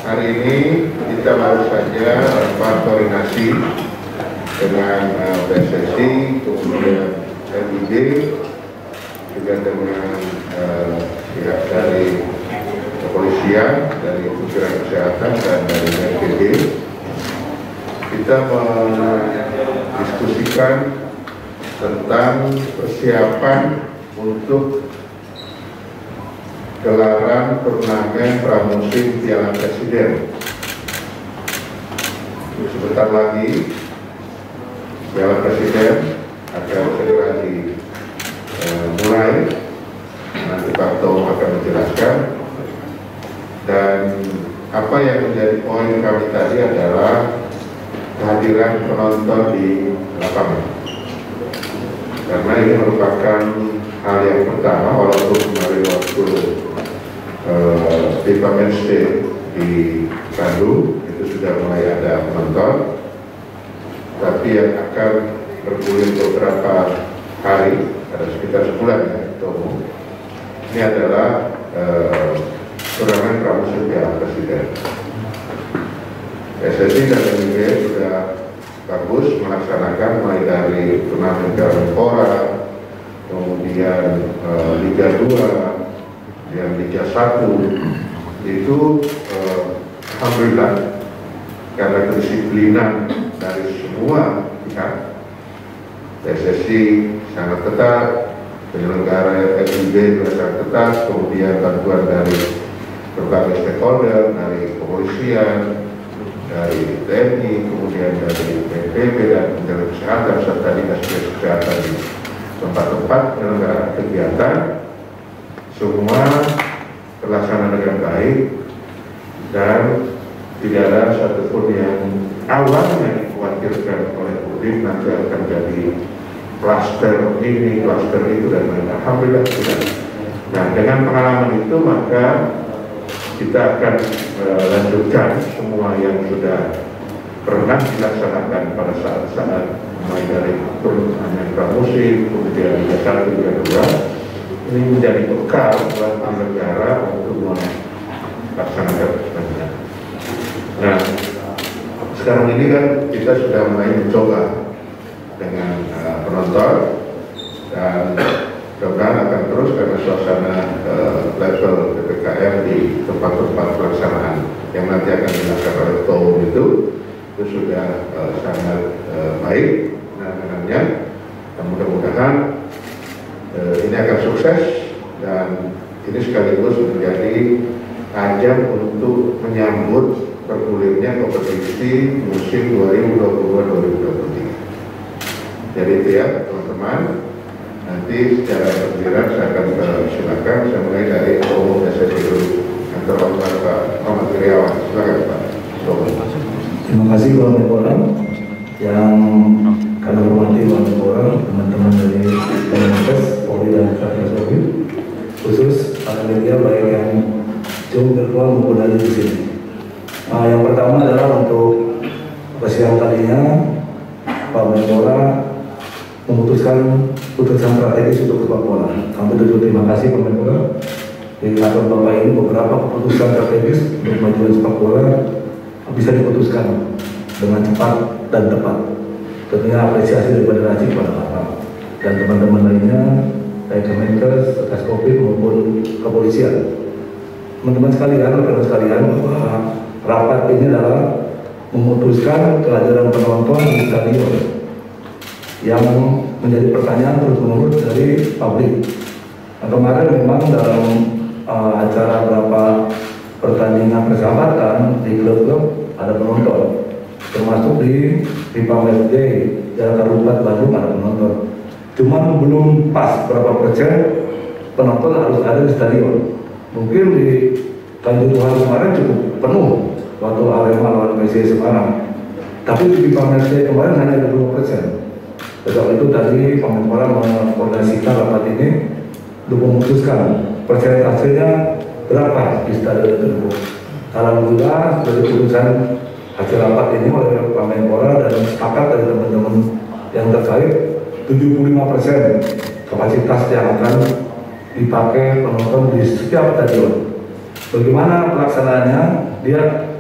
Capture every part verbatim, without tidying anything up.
hari ini kita baru saja melakukan koordinasi dengan uh, P S S I, kemudian M I D, juga dengan uh, pihak dari kepolisian, dari Kementerian Kesehatan dan dari B N P B. Kita mendiskusikan tentang persiapan untuk gelaran turnamen pramusim Piala Presiden. Sebentar lagi Piala Presiden akan segera dimulai. Nanti Pak Tom akan menjelaskan. Dan apa yang menjadi poin kami tadi adalah kehadiran penonton di lapangan. Karena ini merupakan hal yang pertama, walaupun kemarin waktu uh, FIFA Match Day di Bandung itu sudah mulai ada penonton, tapi yang akan bergulir beberapa hari, ada sekitar sebulan ya, itu ini adalah uh, turnamen pramusim Piala Presiden. P S S I dan M I B sudah bagus melaksanakan mulai dari turnamen Piala Menpora, kemudian uh, Liga dua, dan Liga satu, itu uh, alhamdulillah karena kedisiplinan dari semua pihak, P S S I sangat ketat, penyelenggara M I B juga sangat ketat, kemudian bantuan dari berbagai stakeholder, dari kepolisian, dari T N I, kemudian dari B N P B dan Kementerian Kesehatan serta Dinas Kesehatan di tempat-tempat penyelenggaraan kegiatan, semua terlaksana dengan baik dan tidak ada satupun yang awalnya dikhawatirkan oleh publik nanti akan jadi klaster ini, klaster itu dan lain-lain. Alhamdulillah tidak. Nah, dengan pengalaman itu maka kita akan uh, lanjutkan semua yang sudah pernah dilaksanakan pada saat-saat mulai dari turnamen pramusim, kemudian Liga satu, Liga dua, ini menjadi bekal buat negara untuk melaksanakan selanjutnya. Nah, sekarang ini kan kita sudah mulai mencoba dengan uh, penonton dan mudah-mudahan akan terus karena suasana uh, level P P K M di tempat-tempat pelaksanaan yang nanti akan dilaksanakan oleh T O M itu itu sudah uh, sangat uh, baik penanganannya, dan mudah-mudahan uh, ini akan sukses dan ini sekaligus menjadi ajang untuk menyambut bergulirnya kompetisi musim dua ribu dua puluh dua dua ribu dua puluh tiga. Jadi itu ya teman-teman. Nanti secara bergiliran saya akan silakan, saya mulai dari umum S S I dulu yang terhormat Pak Muhammad Iriawan. Silakan Pak. Terima kasih Pak Menpora yang kami hormati Pak Menpora, teman-teman dari Kemenkes, Polri dan Satgas Covid, khusus para media baik yang jauh virtual maupun dari di sini. Nah, yang pertama adalah untuk siang tadinya Pak Menpora memutuskan putusan strategis untuk sepak bola. Kami tentu terima kasih Pak Menpora. Di kantor Bapak ini beberapa keputusan strategis untuk kemajuan sepak bola bisa diputuskan dengan cepat dan tepat. Tentunya apresiasi dari federasi kepada Bapak dan teman-teman lainnya dari Kemenkes, Satgas Covid maupun kepolisian. Teman-teman sekalian, rekan sekalian, bahwa rapat ini adalah memutuskan kehadiran penonton di stadion yang menjadi pertanyaan terus-menerus dari publik. Nah, kemarin memang dalam uh, acara beberapa pertandingan persahabatan di klub-klub ada penonton, termasuk di FIFA Match Day Jakarta Rumput Bandung ada penonton. Cuman belum pas berapa persen penonton harus ada di stadion. Mungkin di Kanjuruhan kemarin cukup penuh waktu Arema lawan P S I S Semarang, tapi di FIFA Match Day kemarin hanya dua puluh persen. Sebab itu tadi Pak Menpora mengkoordinasikan rapat ini untuk memutuskan persentasenya berapa di stadion tersebut. Alhamdulillah dari keputusan hasil rapat ini oleh Pak Menpora dan sepakat dari teman-teman yang terkait tujuh puluh lima persen kapasitas yang akan dipakai penonton di setiap stadion. Bagaimana pelaksanaannya? Dia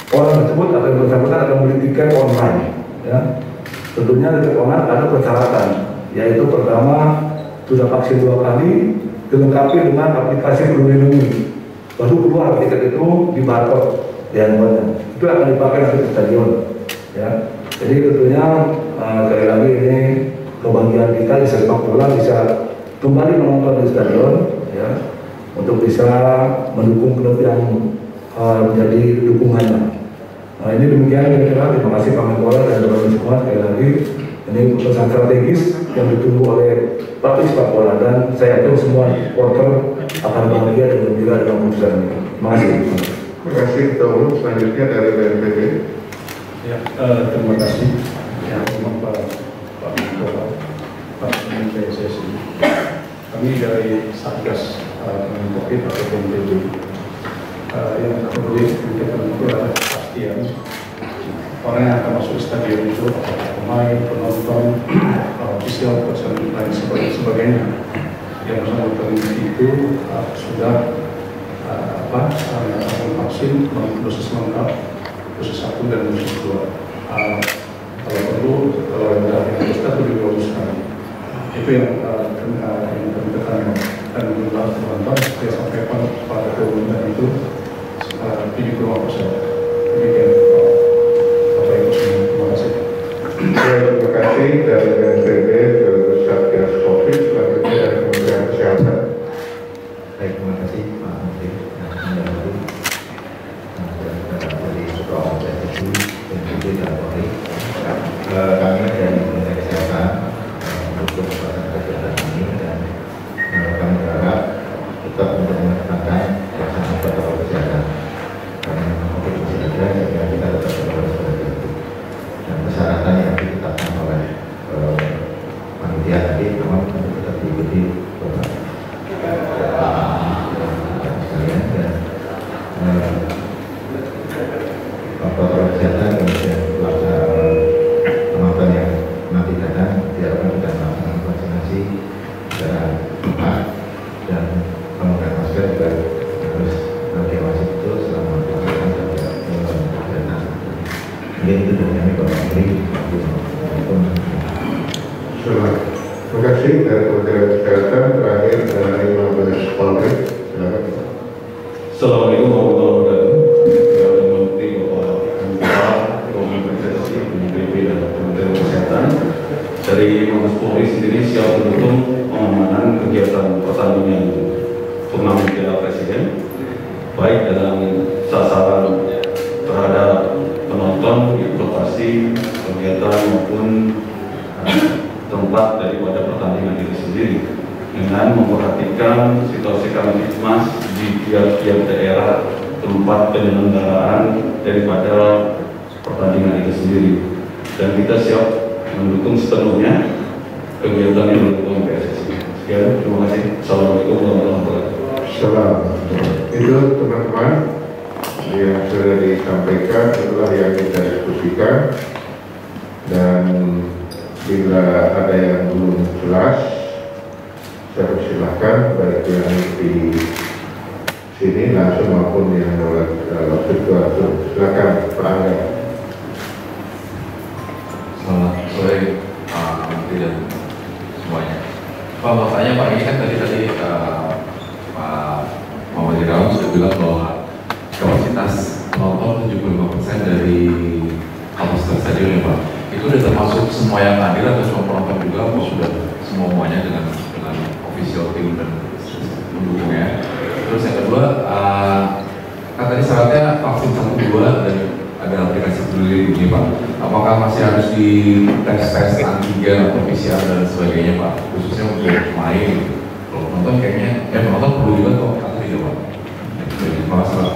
orang tersebut atau yang bersangkutan akan beli tiket online. Ya. Tentunya tiket online ada persyaratan, yaitu pertama sudah vaksin dua kali, dilengkapi dengan aplikasi Peduli Lindungi. Baru keluar tiket itu di barcode di handphonenya. Itu akan dipakai nanti di stadion. Ya. Jadi tentunya uh, sekali lagi ini kebahagiaan kita di sepak bola bisa kembali menonton di stadion, ya, untuk bisa mendukung klub yang uh, menjadi dukungannya. Nah, ini demikian kira-kira. Terima kasih Pak Menpora dan teman-teman semua. Sekali lagi ini pesan strategis yang ditunggu oleh pelatih sepak bola, dan saya yakin semua supporter akan bahagia dan gembira dengan keputusan ini. Terima kasih. Terima kasih Ketua Umum. Selanjutnya dari B N P B. Ya, uh, terima kasih ya, Pak Pak Menpora, Pak Menteri P S S I. Kami dari Satgas penanganan COVID atau B N P B. Uh, yang perlu kita itu adalah kepastian orang yang akan masuk stadion itu, apakah pemain, penonton, ofisial, personel lain sebagainya, yang bersangkutan itu uh, sudah uh, apa mendapatkan vaksin dosis lengkap, dosis satu dan dosis dua. Uh, kalau perlu, kalau ada yang dosis satu juga dosis sekali. Itu yang uh, yang kami tekankan, dan jumlah penonton saya sampaikan pada keumuman itu tujuh puluh lima persen. Demikian Bapak Ibu semua. Terima kasih. Terima kasih dari B N P B ke Satgas COVID. Selanjutnya dari Kementerian Kesehatan. Baik, terima kasih Pak Menteri dan Pendahulu dari Ketua Umum P S S I dan juga dan Polri. Kami dari Kementerian Kesehatan mendukung kegiatan ini, dan kami berharap tetap untuk menekankan pelaksanaan protokol kesehatan. Karena memang COVID masih ada, sehingga kita tetap berharap seperti itu. Dan persyaratan yang ditetapkan oleh panitia tadi memang tetap diikuti beberapa sekalian, dan protokol kesehatan kemudian pelaksanaan penonton yang nanti datang diharapkan kita melaksanakan vaksinasi secara tepat, dan pemakaian masker juga harus diawasi betul selama pelaksanaan dan kegiatan. Mungkin itu dari kami Bapak Menteri. Terima kasih dari Kementerian Kesehatan. Terakhir dari Mabes Polri. Silakan. Assalamualaikum warahmatullahi wabarakatuh. Yang Menteri Bapak Menpora, Komunikasi, B P dan Kementerian Kesehatan. Dari Mabes Polri sendiri siap mendukung pengamanan kegiatan pertandingan turnamen Piala Presiden, baik dalam sasaran terhadap penonton, lokasi kegiatan maupun tempat daripada pertandingan itu sendiri, dengan memperhatikan situasi kamtipmas di tiap-tiap daerah tempat penyelenggaraan daripada pertandingan itu sendiri, dan kita siap mendukung sepenuhnya kegiatan yang dilakukan P S S I. Sekian, terima kasih. Assalamualaikum warahmatullahi wabarakatuh. Salam. Itu teman-teman yang sudah disampaikan, itulah yang kita diskusikan, dan bila ada yang belum jelas, saya persilahkan baik yang di sini langsung maupun yang lewat uh, virtual. Silakan Pak Angga. Selamat sore Pak Menteri dan semuanya. Pak, mau tanya Pak, ini kan tadi tadi uh, Pak Muhammad Irawan sudah bilang bahwa kapasitas penonton tujuh puluh lima persen dari kapasitas stadion ya Pak. Itu sudah termasuk semua yang hadir atau semua penonton juga, atau sudah semuanya dengan dengan official tim dan pendukungnya? Terus yang kedua, uh, kan tadi syaratnya vaksin satu dua dan ada aplikasi Peduli Lindungi Pak. Apakah masih harus di tes tes antigen atau P C R dan sebagainya Pak? Khususnya untuk main. Kalau penonton kayaknya, ya penonton perlu juga kok atau tidak Pak? Terima kasih Pak.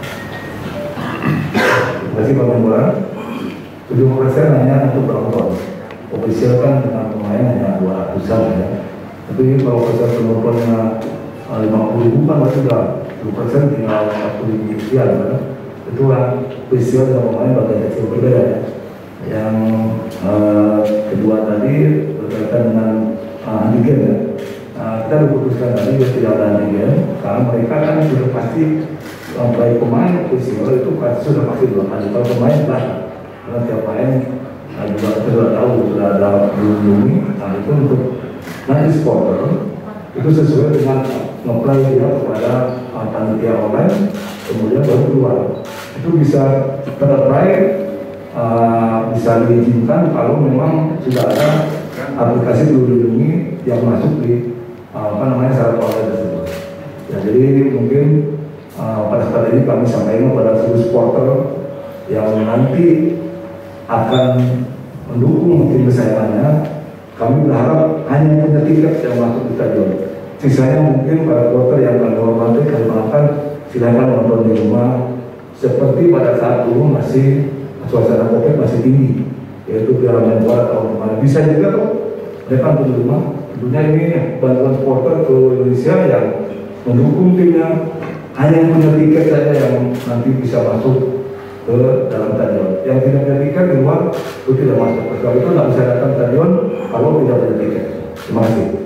Terima kasih Pak Menpora. tujuh puluh persen hanya untuk penonton. Ofisial kan dengan pemain hanya dua ratusan ya. Tapi kalau persen penontonnya lima puluh ribu kan berarti sudah dua persen tinggal empat puluh ribu sekian kan. Itu kan ofisial dengan pemain bagian kecil berbeda ya. Yang uh, kedua tadi berkaitan dengan uh, antigen ya. Nah, uh, kita memutuskan tadi ya tidak ada antigen karena mereka kan sudah pasti uh, baik pemain ofisial itu pasti sudah pasti dua kali. Kalau pemain lah, karena tiap pemain uh, juga kita sudah tahu sudah ada belum. Nah itu untuk nanti supporter itu sesuai dengan ngeplay dia kepada uh, panitia online, kemudian baru keluar. Itu bisa terapply, uh, bisa diizinkan kalau memang sudah ada aplikasi Peduli Lindungi yang masuk di uh, apa namanya syarat online tersebut. Ya, jadi mungkin uh, pada saat ini kami sampaikan kepada seluruh supporter yang nanti akan mendukung tim kesayangannya, kami berharap hanya punya tiket yang masuk di stadion. Sisanya mungkin para supporter yang kami hormati, kami maafkan, silakan nonton di rumah. Seperti pada saat dulu masih suasana COVID masih tinggi, yaitu Piala Menpora tahun kemarin. Bisa juga kok mereka di rumah. Tentunya ini bantuan supporter ke Indonesia yang mendukung timnya, hanya yang punya tiket saja yang nanti bisa masuk ke dalam stadion. Yang tidak punya tiket di luar itu tidak masuk. Kalau itu nggak bisa datang stadion kalau tidak punya tiket. Terima kasih.